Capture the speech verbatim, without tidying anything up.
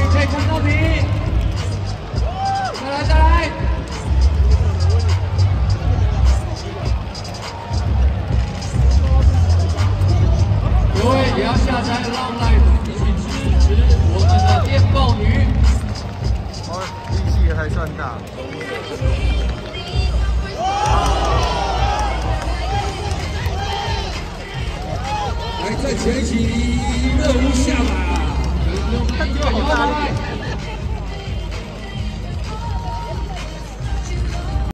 可以看到你，再来再来。各位也要下载 Long Life 一起支持我们的电报女。 哦，力气也还算大。 来，在前期任务下马，看这个好大力。